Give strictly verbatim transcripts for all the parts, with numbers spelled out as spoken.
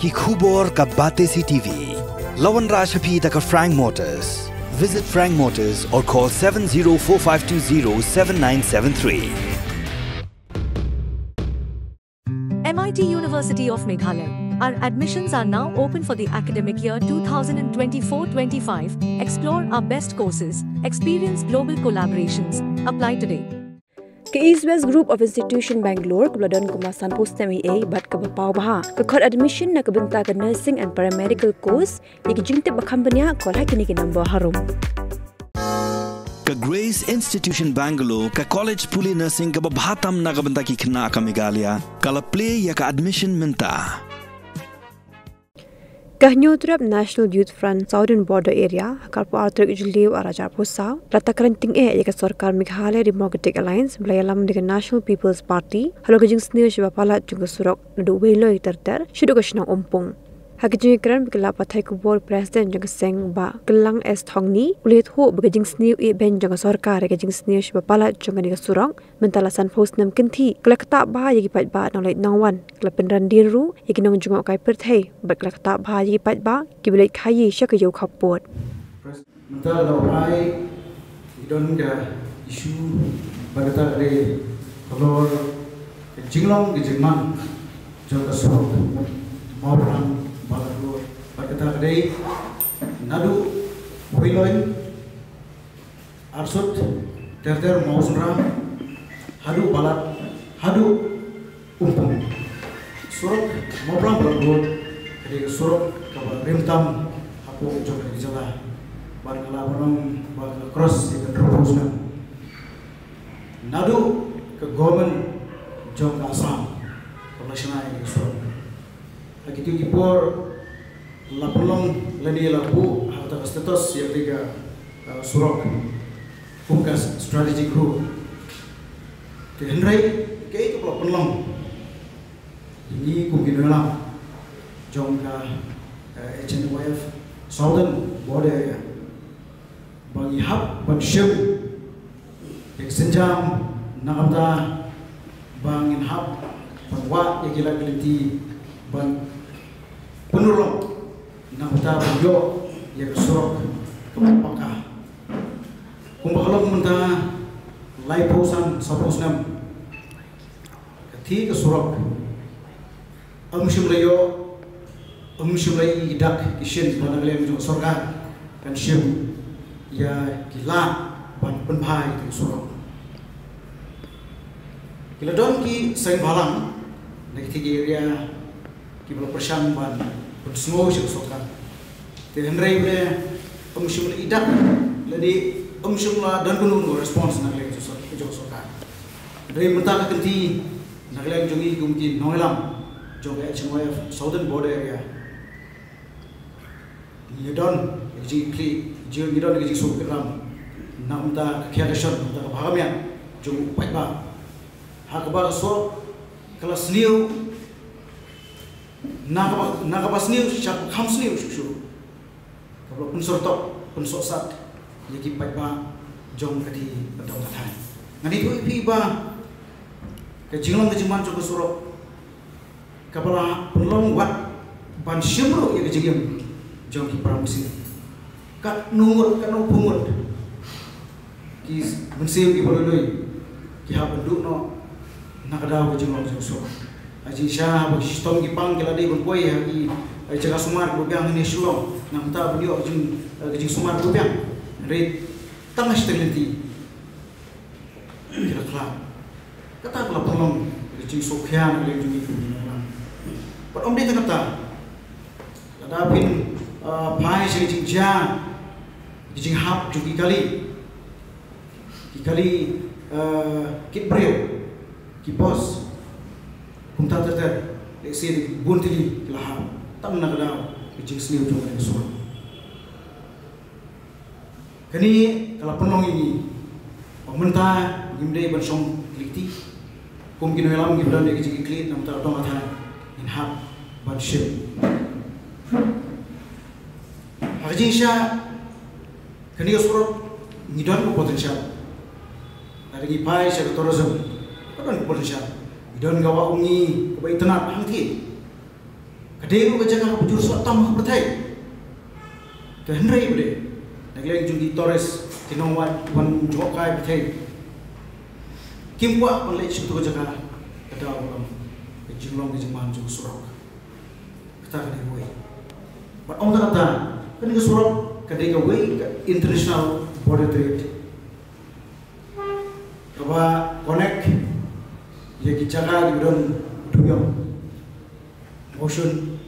ki khubor ka Bate C T V. Lawan Rashaphi da ka Frank Motors. Visit Frank Motors or call seven zero four five two zero seven nine seven three. M I T University of Meghalaya. Our admissions are now open for the academic year two thousand twenty-four twenty-five. Explore our best courses, experience global collaborations. Apply today. Ke East West Group of Institution Bangalore kebeladon kemasan post M E A bat ke bapau baha ke kod admission na kebenta ke nursing and paramedical course yang jingtip bakambanya kol hai kini ke number harum. Ka Grace Institution Bangalore ka college puli nursing ka babhatam na kabenta ki khna ka Meghalaya kala play ya ka admission menta. Kahnyotrap National Youth Front Southern Border Area kalpo arthur ijliu arajar posa rata karanting e ya sarkar Meghalaya Democratic Alliance belayalam dengan National People's Party halo kajing sneer shibapala juga surok nadu welo terter shidu kashnang ompong hakijing kran bikala pathai ku board president juga seng ba kelang es thongni ulit ho bagajing sneer e ben juga sarkar kajing sneer shibapala juga ni surok mentalasan post nam kinthi kelakta ba yagi pat ba nolai nangwan kelapen randir ru yagi nong jungo kai perthai bat kelakta ba yagi pat ba kibelet khayi shaka yo khapot mental lo ai idon ga issue bagata re kolor jinglong ge jingman joka so mawran balado bagata re nadu hoiloin arsut terter mausra hadu balat hadu umpung surok mawran balado re surok ka rimtam hapo joka jala barangkala orang barangkala cross yang terus na nadu ke government jom ke Assam perlaksana ini so lagi tu kipor lapulong lani lapu atau status yang tiga surok focus strategic group terhendrai ke itu lapulong ini kumpulan dalam jom ke H N Y F Southern Border Area bagi hab bersyum yang senjam nakabda bangin hab pangwa yang gila geliti bang penulung nakabda bangyo yang surok kepaka kumbakalong menta lai pausan saposnam kethi ke surok amsyum layo amsyum lai idak kishin panagalem jo sorga kan syum ya gila ban penpai itu surok gila don ki seng balang nek tiga area ki belo persyang ban pun semua syuk sokan te hendrai be umsyum le idak ladi umsyum la dan kunun response nak le jo sokan dari mentah kenti nak le jongi gumti noilam jong H M Y F Southern Border Area ni don ji kli jion gidon gi so keram namta khagashan namta bhagamya jo paiba hakba so kelas new nakaba nakaba new chap khams new shu kalau pun sortok pun sosat yagi paiba jong kati atau kathai ngani tu pi ba ke jinglong ke jiman jo surok kapala penlong wat ban shimro ye jigim jong ki pramusi kat nungut kat nungut ki bensim ki boloi ki ha penduk no nakada ko jong so aji sha ba sistem ki pang kala dei berkoi ha ki jaga sumar ko biang ni shulong namta beliau jing jing sumar ko biang re tangah stelenti kira kala kata kala pelong jing sokhian le jing ki pat om dei kata ada pin pai sing jing ja jing hap juki kali kali kit breu ki pos kumta terter le se buntili lah tam na kada jing sniu tu ne so kani kala penong ini pementa gimdei bersong likti kum kin welam gimdan de jing klit nam ta dong atha in hap ban ship Arjisha kani osuro ngidon ko potensial dari pai sa tourism kan ko potensial idon gawa ungi ko bai tanat hangti Kadang lu jangan bujur suat tam bertai. Tu Henry berde. Nagleng jungi Torres tinawat wan jokai bertai. Kim buat pelai situ jaga kada orang jinglong di zaman jung surau. Kita kena buat. But on the other, kena surau kada ke way international border trade. Kaba connect ye ki jaga di don duyong ocean.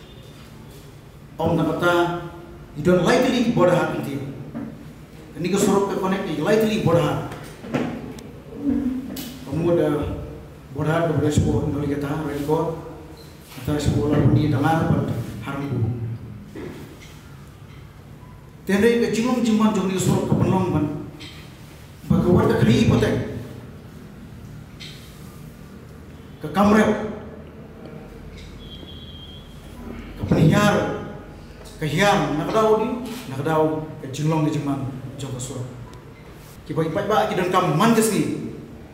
On the other, you don't likely border hat nanti. Kena ke surau ke connect likely border hat. Kamu ada border ke border sebuah nol kita rekod atau sebuah lalu di tangan pada hari itu. Tendai ke jumlah jumlah jumlah surau ke penlong man. Bagaimana tak kiri potek ke kamera ke penyiar ke hiam nak tahu ni nak tahu ke jumlah jumlah jumlah surau. Kita bagi pak kita kam man kesini.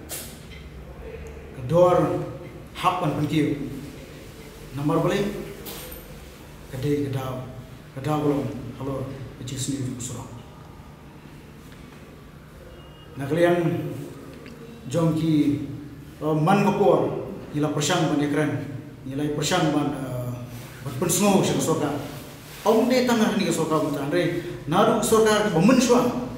Door hapan penkiu nomor boleh kedai kedau kedau belum kalau kecil sendiri surau nak kalian jongki man kapor ila persang ban ekran ila persang ban berpensngo sing soka om de tangah ni soka mutan re naru soka bemenswa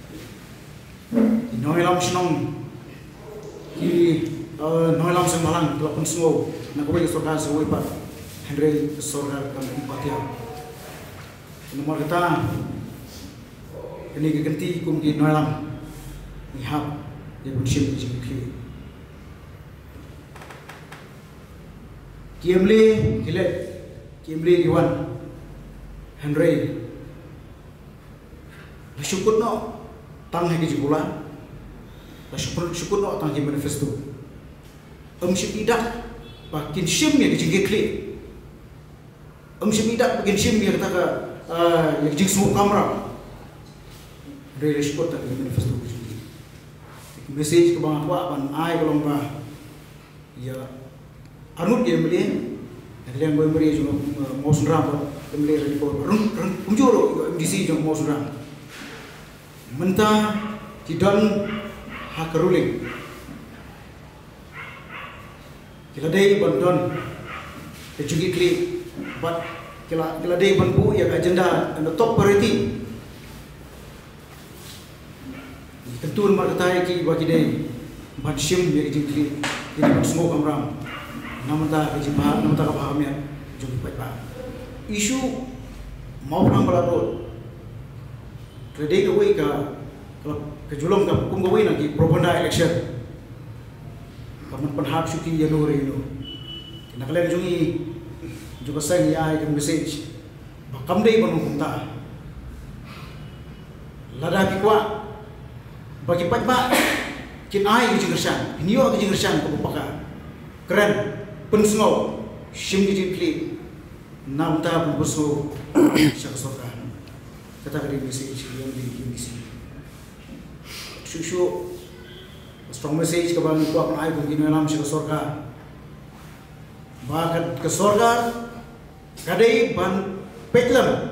inoilam sinong ki Noi lam sang malang telah pun semua nak kau bagi sorgar sesuai pak Henry sorgar kami empat ya. Nomor kita ini keganti kum di noi lam ni hab dia pun siap jadi kiri. Kiamli kilet kiamli Iwan Henry bersyukur no tang lagi jualan bersyukur syukur no tang di manifesto. Om syidak bakin sim yang dijengke klik. Om syidak bakin sim yang kata ke yang jeng semua kamera. Dari respon tak manifesto begini. Message ke bang apa ban ai belum bah. Ya anut dia beli. Yang boleh beri juga mau sendram beli report. Run run punjuro M D C juga mau sendram. Mentah tidak hak ruling. Kila day bandon kejugi klik but kila kila day banbu yang agenda and the top priority tentu mar kata ki bagi day ban sim yang kejugi klik ini ban semua kamram namata kejugi bah namata ka paham ya jugi baik bah isu mau perang balapot kila day ke way ka kalau kejulong ka kum ke way lagi propaganda election kamu penhap syuki ya nore itu. Nak kalian jungi juga saya ni ai kan message. Bakam dei banu kumta. Lada pikwa bagi pajba kin ai ke jingersan. Ini yo ke jingersan ko paka. Keren pensno sim di klik. Nam ta pun berso syak sokan. Kata kali message yang di di sini. Shushu strong message ke bang kuat ai pun gini dalam syurga surga. Bahkan ke surga kadai ban petlam.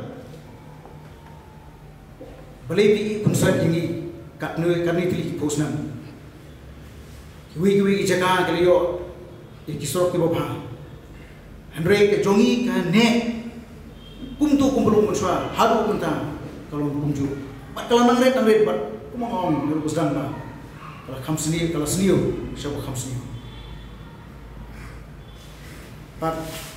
Boleh pi pun saya tinggi kat nu kan itu posnam. Kiwi kiwi jaga kaliyo ikisok ki bapa. Henry ke jongi ke ne kumtu kumpulung muswa hadu mentang kalau kumju. Kalau nang red nang red bat kumong nurus dan ba. Kalau kamu sendiri, kalau sendiri, siapa kamu sendiri? Pak,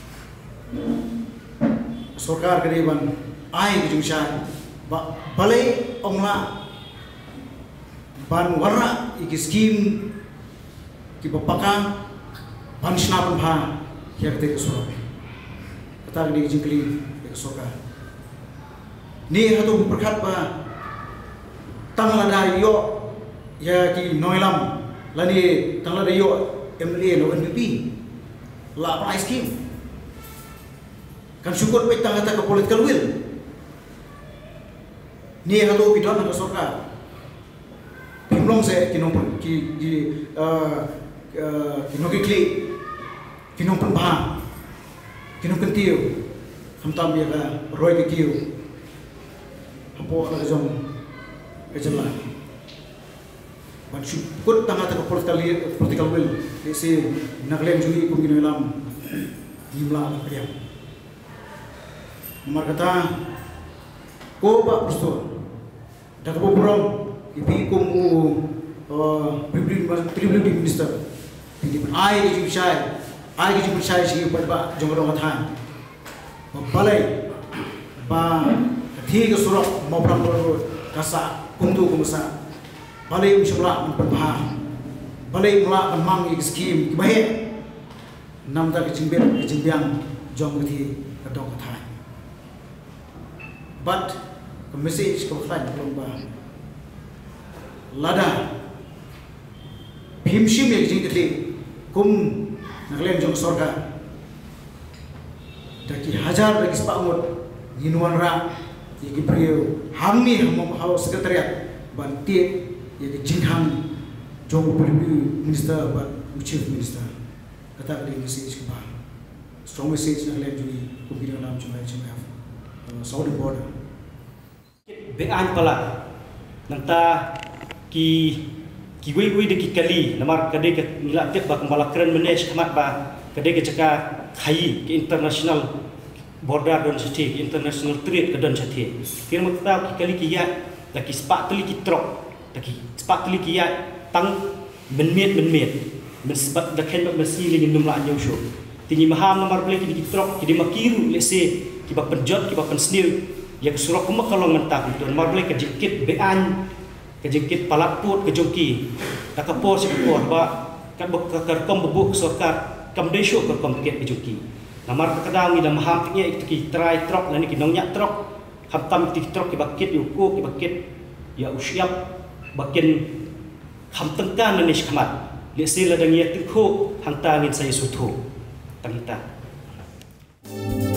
sorkar keriban, ai kejungsan, balai omla, ban warna iki skim, kipa pakang, ban senapan bah, yang kita kesorok. Kata ini jengkeli kesorkar. Ni hatu berkat bah, tang lada yo. Ya ki noilam lani tangla dayo M L A lo N P P la apa ice cream kan syukur pe tang kata ke political will ni halo bidon ke sorka kimlong se kinong ki ki uh kinong ki kli kinong pun bah kinu kentiu hamtam ya ka roy ke kiu hapo la jong kejela ban syukut tanga ta political political will si naglem jui kum ginu lam jimla kriam nomor kata ko ba prosto dak bo buram ipi kum u pribadi minister di ai ke jai ai ke jai si ba jong ro mathan balai ba thi ke surok mau pram ro kasa kuntu kumsa balai umsula perbaha balai mula mang ik skim bahe nam ta ke jimben ke jimbiang jong thi kadong thai but the message ko flan long ba lada bhimshim ek jing thi kum naglen jong sorga taki hajar lagi sepangut yinuan ra yaki priyo hamni hamam hau sekretariat banti yaki jinghang jong prime minister but chief minister kata kali message ke ba strong message naglen juni kubira lam chumai chumai southern border bean pala nanta ki ki wei wei de ki kali namar kade ke nila tek ba kembala keren manage khamat ba kade ke jaka khai ke international border don city international trade ke don city kira makta ki kali ki ya la ki spa tli ki trok ta ki spa tli ki ya tang menmet menmet men sebab da ken ba masi lingin numla anjau sho tingi maham namar ble ki trok ki di makiru lese ki ba penjot ki ba pensnil ya surok kuma kalong mentah itu namar ble ke jikit bean ke jikit palaput ke joki ta ka por si por ba ka ka kom bubuk sorkar kam desho ka kom ket ke joki namar ka kadang ni dah maham tingnya itu ki try trok lani ki nongnya trok hamtam ti trok ki bakit yu ko ki bakit ya usiap bakin ham tengkan lani shkamat le sila dang ya tingko hanta ngin saya suthu tangita